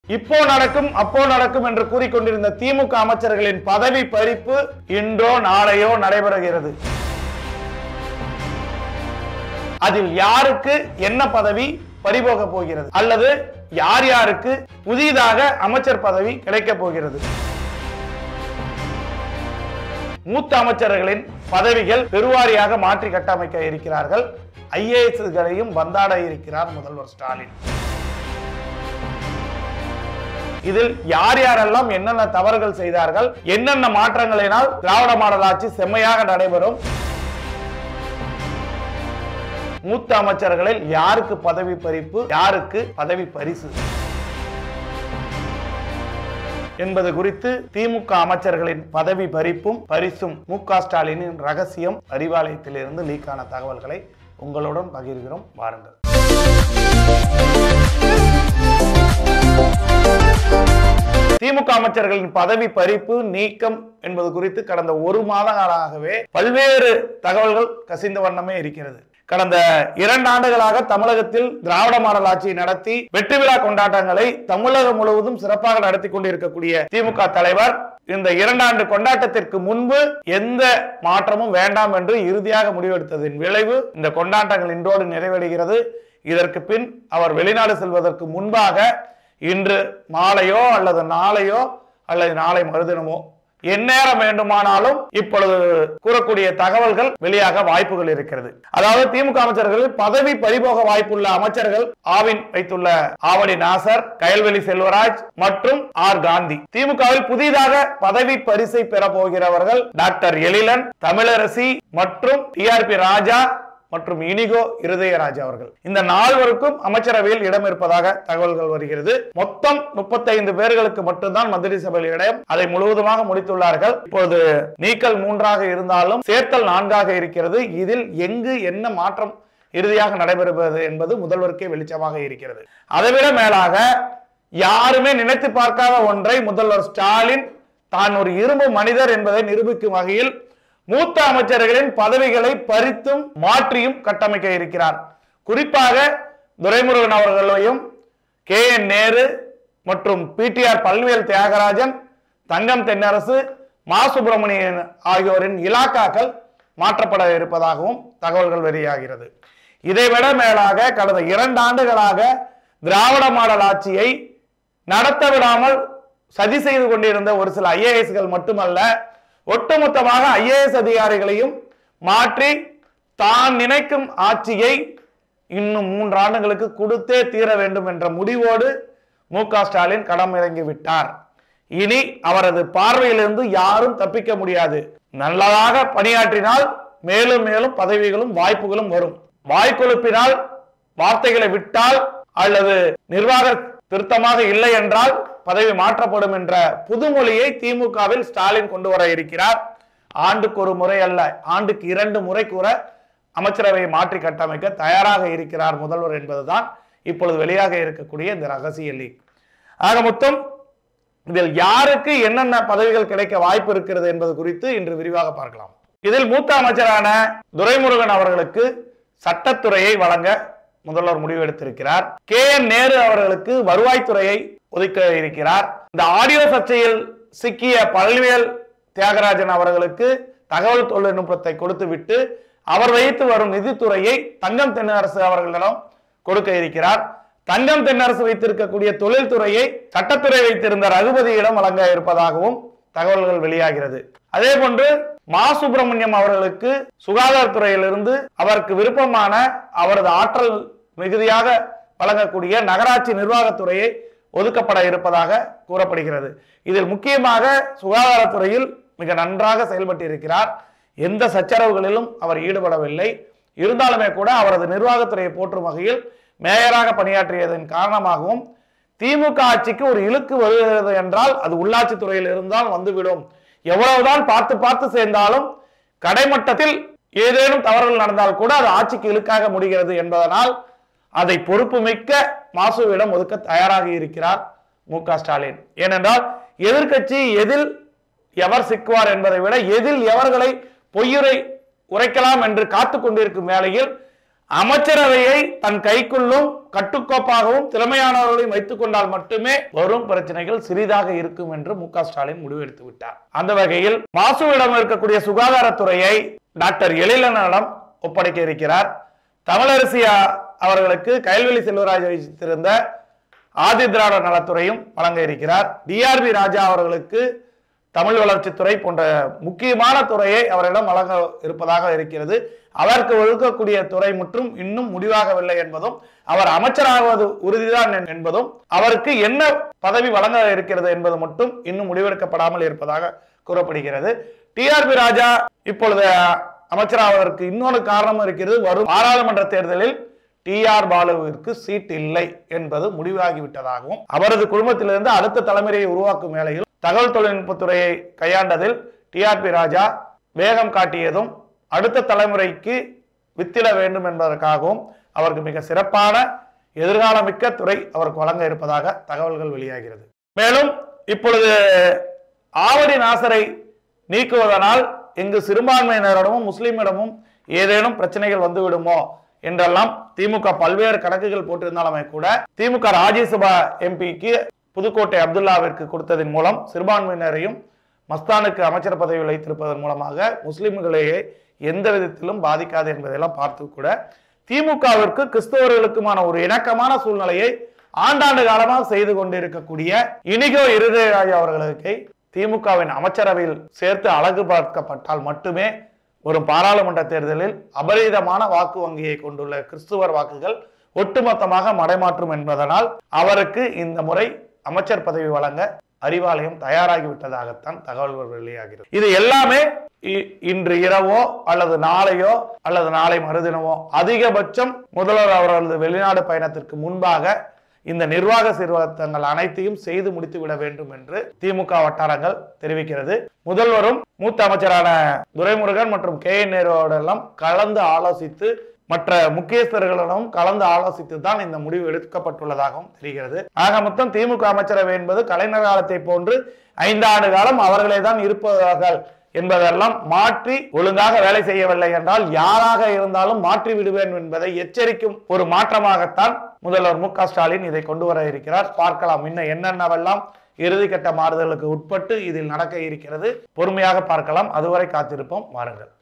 இப்போ நடக்கும் அப்போ நடக்கும் என்று கூறிக்கொண்டிருந்த திமுக அமைச்சர்களின் பதவி பறிப்பு இன்றோ நாளையோ நடைபெறுகிறது. அதில் யாருக்கு என்ன பதவி பறிபோக போகிறது அல்லது யார் யாருக்கு புதிதாக அமைச்சர் பதவி கிடைக்க போகிறது? மூத்த அமைச்சர்களின் பதவிகள் பெருவாரியாக மாற்றி கட்டமைக்க இருக்கிறார்கள். ஐஏஎஸ்களையும் வந்தாட இருக்கிறார் முதல்வர் ஸ்டாலின். இதில் யார் யாரெல்லாம் என்னென்ன தவறுகள் செய்தார்கள், என்னென்ன மாற்றங்களினால் திராவிட மாடல் ஆட்சி செம்மையாக நடைபெறும், மூத்த அமைச்சர்களில் யாருக்கு பதவி பறிப்பு, யாருக்கு பதவி பரிசு என்பது குறித்து திமுக அமைச்சர்களின் பதவி பறிப்பும் பரிசும் மு.க. ஸ்டாலினின் ரகசியம் அறிவாலயத்திலிருந்து லீக்கான தகவல்களை உங்களுடன் பகிர்கிறோம். வாருங்கள். திமுக அமைச்சர்களின் பதவி பறிப்பு நீக்கம் என்பது குறித்து கடந்த ஒரு மாத காலமாகவே பல்வேறு தகவல்கள் கசிந்த வண்ணமே இருக்கிறது. கடந்த 2 ஆண்டுகளாக தமிழகத்தில் திராவிட மாடல் ஆட்சியை நடத்தி வெற்றி விழா கொண்டாட்டங்களை தமிழகம் முழுவதும் சிறப்பாக நடத்தி கொண்டிருக்கக்கூடிய திமுக தலைவர் இந்த 2 ஆண்டு கொண்டாட்டத்திற்கு முன்பு எந்த மாற்றமும் வேண்டாம் என்று இறுதியாக முடிவெடுத்ததின் விளைவு இந்த கொண்டாட்டங்கள் இன்றோடு நிறைவடைகிறது. இதற்கு பின் அவர் வெளிநாடு செல்வதற்கு முன்பாக இன்று மாலையோ அல்லது நாளையோ அல்லது நாளை மறுதினமோ எந்நேரம் வேண்டுமானாலும் இப்பொழுது கூறக்கூடிய தகவல்கள் வெளியாக வாய்ப்புகள் இருக்கிறது. அதாவது திமுக அமைச்சர்களில் பதவி பறிபோக வாய்ப்புள்ள அமைச்சர்கள் ஆவின் வைத்துள்ள ஆவடி நாசர், கயல்வெளி செல்வராஜ் மற்றும் ஆர் காந்தி. திமுகவில் புதிதாக பதவி பரிசை பெற போகிறவர்கள் டாக்டர் எழிலன், தமிழரசி மற்றும் டிஆர்பி ராஜா மற்றும் இனிகோ இருதயராஜ் அவர்கள். இந்த 4 அமைச்சரவையில் இடம் இருப்பதாக தகவல்கள் வருகிறது. மொத்தம் 35 பேர்களுக்கு மட்டும்தான் மந்திரி சபையில் இடம். அதை முழுவதுமாக முடித்துள்ளார்கள். இப்போது நீக்கல் 3ஆக இருந்தாலும் சேர்த்தல் 4ஆக இருக்கிறது. இதில் எங்கு என்ன மாற்றம் இறுதியாக நடைபெறுவது என்பது முதல்வருக்கே வெளிச்சமாக இருக்கிறது. அதைவிட மேலாக யாருமே நினைத்து பார்க்காத ஒன்றை முதல்வர் ஸ்டாலின் தான் ஒரு இரும்பு மனிதர் என்பதை நிரூபிக்கும் வகையில் மூத்த அமைச்சர்களின் பதவிகளை பறித்தும் மாற்றியும் கட்டமைக்க இருக்கிறார். குறிப்பாக துரைமுருகன் அவர்களையும் KN நேரு மற்றும் PTR பழனிவேல் தியாகராஜன், தங்கம் தென்னரசு, மா சுப்பிரமணியன் ஆகியோரின் இலாக்காக்கள் மாற்றப்பட இருப்பதாகவும் தகவல்கள் வெளியாகிறது. இதைவிட மேலாக கடந்த 2 ஆண்டுகளாக திராவிட மாடல் ஆட்சியை நடத்த விடாமல் சதி செய்து கொண்டிருந்த ஒரு சில IASகள் மட்டுமல்ல, ஒட்டுமொத்தமாக IAS அதிகாரிகளையும் மாற்றி தான் நினைக்கும் ஆட்சியை இன்னும் 3 ஆண்டுகளுக்கு கொடுத்தே தீர வேண்டும் என்ற முடிவோடு மு.க. ஸ்டாலின் களமிறங்கி விட்டார். இனி அவரது பார்வையிலிருந்து யாரும் தப்பிக்க முடியாது. நல்லதாக பணியாற்றினால் மேலும் மேலும் பதவிகளும் வாய்ப்புகளும் வரும். வாய்க்கொழுப்பினால், வார்த்தைகளை விட்டால் அல்லது நிர்வாக திருத்தமாக இல்லை என்றால் பதவி மாற்றப்படும் என்ற புதுமொழியை திமுகவில் ஸ்டாலின் கொண்டு வர இருக்கிறார். ஆண்டுக்கு ஒரு முறை அல்ல, ஆண்டுக்கு 2 முறை கூற அமைச்சரவையை மாற்றி கட்டமைக்க தயாராக இருக்கிறார் முதல்வர் என்பதுதான் இப்பொழுது வெளியாக இருக்கக்கூடிய இந்த ரகசிய லீக். ஆக மொத்தம் இதில் யாருக்கு என்னென்ன பதவிகள் கிடைக்க வாய்ப்பு இருக்கிறது என்பது குறித்து இன்று விரிவாக பார்க்கலாம். இதில் மூத்த அமைச்சரான துரைமுருகன் அவர்களுக்கு சட்டத்துறையை வழங்க முதல்வர் முடிவெடுத்திருக்கிறார். KN நேரு அவர்களுக்கு வருவாய்த்துறையை ஒதுக்க இருக்கிறார். இந்த ஆடியோ சர்ச்சையில் சிக்கிய பழனிவேல் தியாகராஜன் அவர்களுக்கு தகவல் தொழில்நுட்பத்தை கொடுத்து விட்டு அவர் வைத்து வரும் நிதித்துறையை தங்கம் தென்னரசு அவர்களிடம் கொடுக்க இருக்கிறார். தங்கம் தென்னரசு வைத்திருக்கக்கூடிய தொழில்துறையை சட்டத்துறை வைத்திருந்த ரகுபதியிடம் வழங்க இருப்பதாகவும் தகவல்கள் வெளியாகிறது. அதே போன்று மா சுப்பிரமணியம் அவர்களுக்கு சுகாதாரத்துறையிலிருந்து அவருக்கு விருப்பமான அவரது ஆற்றல் மிகுதியாக வழங்கக்கூடிய நகராட்சி நிர்வாகத்துறையை ஒதுக்கப்பட இருப்பதாக கூறப்படுகிறது. இதில் முக்கியமாக சுகாதாரத்துறையில் மிக நன்றாக செயல்பட்டு இருக்கிறார். எந்த சச்சரவுகளிலும் அவர் ஈடுபடவில்லை. இருந்தாலுமே கூட அவரது நிர்வாகத்துறையை போற்றும் வகையில் மேயராக பணியாற்றியதன் காரணமாகவும் திமுக ஆட்சிக்கு ஒரு இழுக்கு வருகிறது என்றால் அது உள்ளாட்சி துறையில் இருந்தால் வந்துவிடும். எவ்வளவுதான் பார்த்து பார்த்து சேர்ந்தாலும் கடைமட்டத்தில் ஏதேனும் தவறுகள் நடந்தால் கூட அது ஆட்சிக்கு இழுக்காக முடிகிறது என்பதனால் அதை பொறுப்பு மிக்க மாசுவிடம் ஒதுக்க தயாராக இருக்கிறார் மு.க. ஸ்டாலின். ஏனென்றால் எதிர்கட்சி எதில் எவர் சிக்குவார் என்பதை விட எதில் எவர்களை பொய்யுரை உரைக்கலாம் என்று காத்துக் கொண்டிருக்கும் வேளையில் அமைச்சரவையை தன் கைக்குள்ளும் கட்டுக்கோப்பாகவும் திறமையானவர்களையும் வைத்துக் கொண்டால் மட்டுமே வரும் பிரச்சனைகள் சிறிதாக இருக்கும் என்று மு.க. ஸ்டாலின் முடிவெடுத்து விட்டார். அந்த வகையில் மாசுவிடம் இருக்கக்கூடிய சுகாதாரத்துறையை டாக்டர் எழிலனிடம் ஒப்படைக்க இருக்கிறார். தமிழரசி அவர்களுக்கு கயல்வெளி செல்வராஜ் வைத்திருந்த ஆதி திராவிட நலத்துறையும் வழங்க இருக்கிறார். டிஆர்பி ராஜா அவர்களுக்கு தமிழ் வளர்ச்சித்துறை போன்ற முக்கியமான துறையை அவரிடம் வழங்க இருப்பதாக இருக்கிறது. அவருக்கு ஒதுக்கக்கூடிய துறை மற்றும் இன்னும் முடிவாகவில்லை என்பதும், அவர் அமைச்சராகுவது உறுதிதான் என்பதும், அவருக்கு என்ன பதவி வழங்க இருக்கிறது என்பது மட்டும் இன்னும் முடிவெடுக்கப்படாமல் இருப்பதாக கூறப்படுகிறது. டிஆர்பி ராஜா இப்பொழுது அமைச்சராவதற்கு இன்னொரு காரணம் இருக்கிறது. வரும் பாராளுமன்ற தேர்தலில் டிஆர் பாலுவிற்கு சீட் இல்லை என்பது முடிவாகிவிட்டதாகவும், அவரது குடும்பத்திலிருந்து அடுத்த தலைமுறையை உருவாக்கும் வேளையில் தகவல் தொழில்நுட்பத்துறையை கையாண்டதில் டிஆர்பி ராஜா வேகம் காட்டியதும் அடுத்த தலைமுறைக்கு வித்திட வேண்டும் என்பதற்காகவும் அவருக்கு மிக சிறப்பான எதிர்காலமிக்க துறை அவருக்கு வழங்க இருப்பதாக தகவல்கள் வெளியாகிறது. மேலும் இப்பொழுது ஆவடி நாசரை நீக்குவதனால் இங்கு சிறுபான்மையினரிடமும் முஸ்லிமிடமும் ஏதேனும் பிரச்சனைகள் வந்துவிடுமோ என்றெல்லாம் திமுக பல்வேறு கணக்குகள் போட்டிருந்தாலுமே கூட திமுக ராஜ்யசபா எம்பிக்கு புதுக்கோட்டை அப்துல்லாவிற்கு கொடுத்ததன் மூலம் சிறுபான்மையினரையும் மஸ்தானுக்கு அமைச்சர் பதவி வைத்திருப்பதன் மூலமாக முஸ்லிம்களையே எந்த விதத்திலும் பாதிக்காது என்பதையெல்லாம் பார்த்து கூட திமுகவிற்கு கிறிஸ்தவர்களுக்குமான ஒரு இணக்கமான சூழ்நிலையை ஆண்டாண்டு காலமாக செய்து கொண்டிருக்கக்கூடிய இனிகோ இருதயராஜா அவர்களுக்கு திமுகவின் அமைச்சரவையில் சேர்த்து அழகு பார்க்கப்பட்டால் மட்டுமே ஒரு பாராளுமன்ற தேர்தலில் அபரிதமான வாக்கு வங்கியை கொண்டுள்ள கிறிஸ்துவர் வாக்குகள் ஒட்டுமொத்தமாக மடைமாற்றும் என்பதனால் அவருக்கு இந்த முறை அமைச்சர் பதவி வழங்க அறிவாலயம் தயாராகிவிட்டதாகத்தான் தகவல்கள் வெளியாகிறது. இது எல்லாமே இன்று இரவோ அல்லது நாளையோ அல்லது நாளை மறுதினமோ அதிகபட்சம் முதல்வர் அவர்களது வெளிநாடு பயணத்திற்கு முன்பாக இந்த நிர்வாக சீர்திருத்தங்கள் அனைத்தையும் செய்து முடித்து விட வேண்டும் என்று திமுக வட்டாரங்கள் தெரிவிக்கிறது. முதல்வரும் மூத்த அமைச்சரான துரைமுருகன் மற்றும் கே.என். நேருவோடெல்லாம் கலந்து ஆலோசித்து மற்ற முக்கியஸ்தர்களிடம் கலந்து ஆலோசித்து தான் இந்த முடிவு எடுக்கப்பட்டுள்ளதாகவும் தெரிகிறது. ஆக மொத்தம் திமுக அமைச்சரவை என்பது கலைஞர் காலத்தை போன்று 5 ஆண்டு காலம் அவர்களே தான் இருப்பவர்கள் என்பதெல்லாம் மாற்றி ஒழுங்காக வேலை செய்யவில்லை என்றால் யாராக இருந்தாலும் மாற்றி விடுவேன் என்பதை எச்சரிக்கும் ஒரு மாற்றமாகத்தான் முதல்வர் மு.க. ஸ்டாலின் இதை கொண்டு வர இருக்கிறார். பார்க்கலாம் இன்னும் என்னென்னவெல்லாம் இறுதிக்கட்ட மாறுதலுக்கு உட்பட்டு இதில் நடக்க இருக்கிறது. பொறுமையாக பார்க்கலாம். அதுவரை காத்திருப்போம். வாருங்கள்.